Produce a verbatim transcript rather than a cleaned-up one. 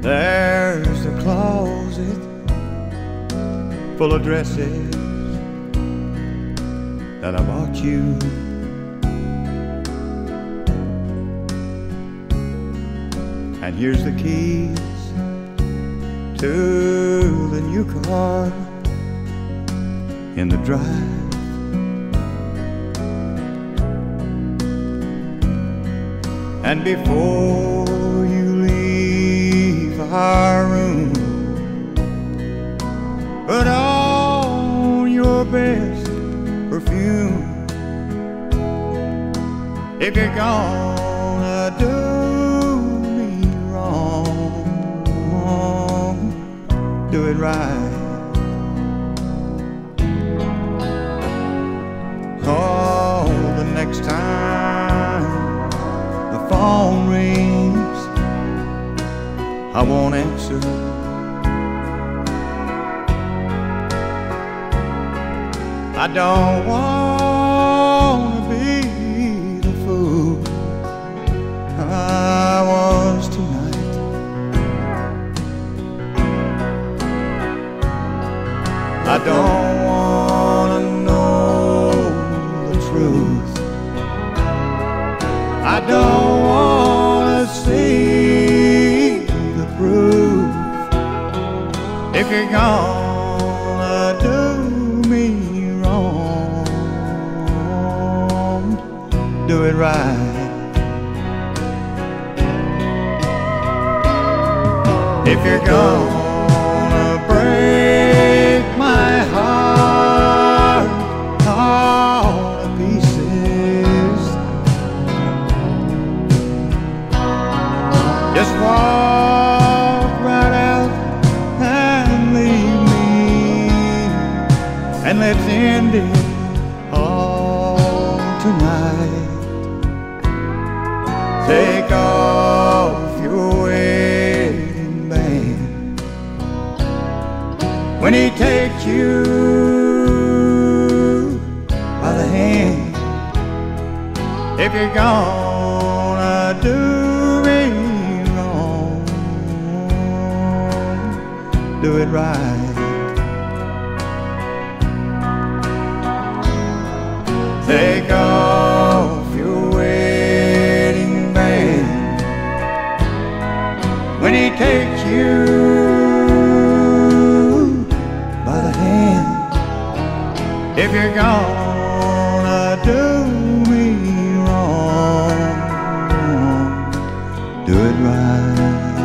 There's a closet full of dresses that I bought you. And here's the keys to the new car in the drive. And before you leave our room, put on your best perfume. If you're gonna do me wrong, do it right. Oh, the next time the phone rings, I won't answer. I don't want to be the fool I was tonight. I don't want to know the truth. I don't want to see the proof. If you're gonna do me wrong, do it right. If you're gonna break my heart all to pieces, just walk right out and leave me, and let's end it all tonight. Take off your wedding band when he takes you by the hand. If you're gonna do me wrong, do it right. Take off your wedding band when he takes you by the hand. If you're gonna do me wrong, do it right.